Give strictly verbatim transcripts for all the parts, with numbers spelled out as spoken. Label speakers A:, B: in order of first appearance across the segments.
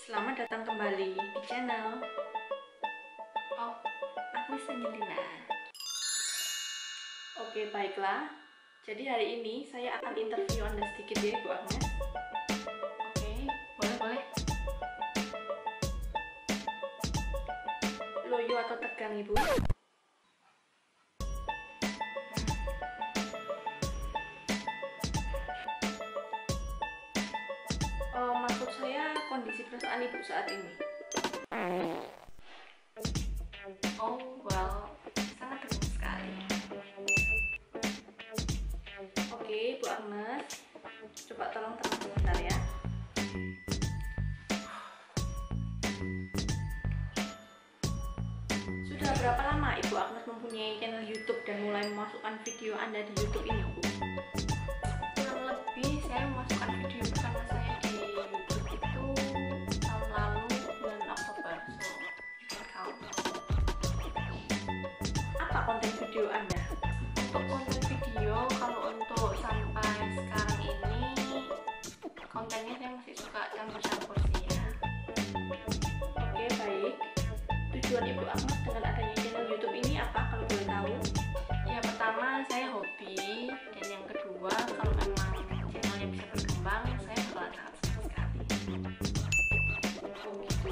A: Selamat datang kembali di channel. Oh, aku Senjelina. Oke, baiklah. Jadi hari ini saya akan interview Anda sedikit ya, Bu Agnes. Oke, boleh-boleh. Loyo atau tegang, Ibu? Oh, maksud saya kondisi perasaan Ibu saat ini. Oh, well, sangat tegang sekali. Oke, Bu Agnes, coba tolong tenang sebentar ya. Sudah berapa lama Ibu Agnes mempunyai channel YouTube dan mulai memasukkan video Anda di YouTube ini, Bu? Kurang lebih saya memasukkan video pertama saya di YouTube itu tahun lalu bulan Oktober, so you can count. Apa konten video Anda? Untuk konten video, kalau untuk sampai sekarang ini kontennya saya masih suka campur-campur sih ya. Oke, baik. Tujuan Ibu Agnes dengan adanya channel YouTube ini apa kalau boleh tahu? Ya, pertama saya hobi, dan yang kedua kalau memang channelnya bisa berkembang saya bakalan sangat senang sekali. Oh gitu.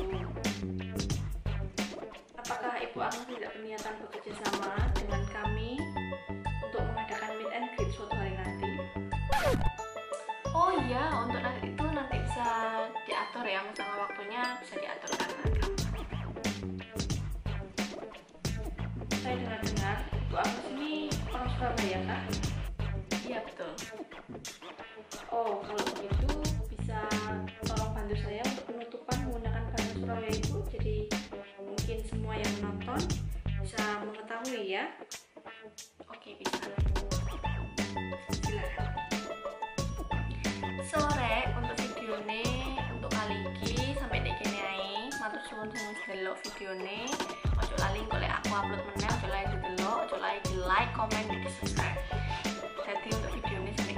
A: Apakah Ibu Agnes tidak berniatan bekerja sama dengan kami untuk mengadakan meet and greet suatu hari nanti? Oh iya, untuk nanti itu nanti bisa diatur ya, masalah waktunya bisa diatur karena saya dengar-dengar Ibu Agnes ini orang Surabaya kah? Iya betul. Oh, kalau begitu bisa tolong bantu saya untuk penutupan menggunakan bahasa Surabaya Ibu, jadi mungkin semua yang menonton bisa mengetahui ya. Oke, bisa. Silakan. Sore untuk video ini untuk kali ini sampai dek kene ae. Matur suwun sing wis delok videone. Ojo lali golek aku upload meneh, ojo lali didelok, ojo lali di like, comment, di subscribe. Jadi untuk video ini sampai